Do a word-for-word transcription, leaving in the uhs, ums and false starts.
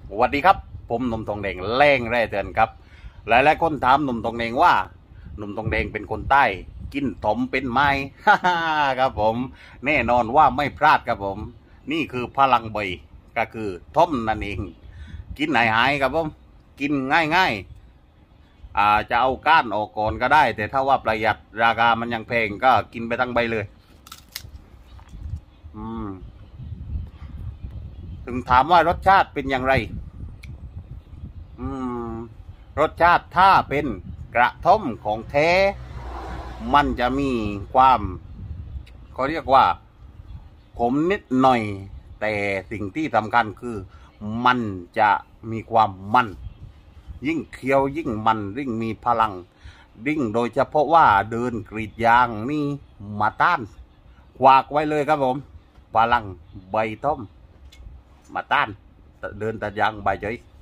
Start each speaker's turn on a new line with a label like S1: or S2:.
S1: สวัสดีครับผมหนุ่มทองแดงแรงแร่เตือนครับหลายๆคนถามหนุ่มทองแดงว่าหนุ่มทองแดงเป็นคนใต้กินถมเป็นไม้ ฮ่าฮ่าครับผมแน่นอนว่าไม่พลาดครับผมนี่คือพลังใบก็คือท่อมนั่นเองกินไหนหายครับผมกินง่ายๆอ่าจะเอาก้านออกก่อนก็ได้แต่ถ้าว่าประหยัดราคามันยังแพงก็กินไปทั้งใบเลยอืมถึงถามว่ารสชาติเป็นอย่างไร อืมรสชาติถ้าเป็นกระท่อมของแท้มันจะมีความเขาเรียกว่าขมนิดหน่อยแต่สิ่งที่สำคัญคือมันจะมีความมันยิ่งเคี้ยวยิ่งมันยิ่งมีพลังยิ่งโดยเฉพาะว่าเดินกรีดยางนี่มาต้านควักไว้เลยครับผมพลังใบต้มมาต้านเดินตัดยางใบเฉย